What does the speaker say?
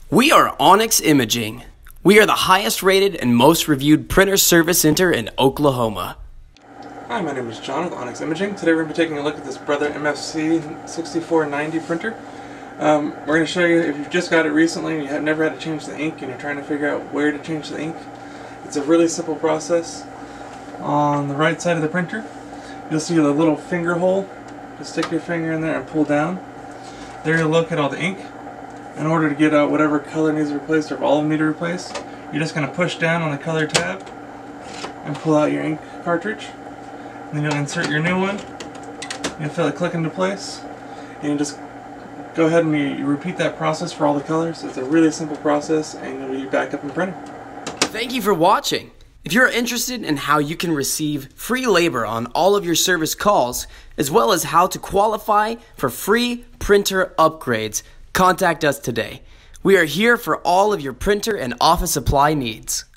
We are Onyx Imaging. We are the highest rated and most reviewed printer service center in Oklahoma. Hi, my name is John with Onyx Imaging. Today we're going to be taking a look at this Brother MFC-6490 printer. We're going to show you if you've just got it recently and you have never had to change the ink and you're trying to figure out where to change the ink. It's a really simple process. On the right side of the printer, you'll see the little finger hole. Just stick your finger in there and pull down. There you'll look at all the ink. In order to get out whatever color needs replaced, or if all of them need replaced, you're just going to push down on the color tab and pull out your ink cartridge. And then you'll insert your new one. You'll feel it click into place. And you just go ahead and you repeat that process for all the colors. It's a really simple process and you'll be back up and printing. Thank you for watching. If you're interested in how you can receive free labor on all of your service calls, as well as how to qualify for free printer upgrades, contact us today. We are here for all of your printer and office supply needs.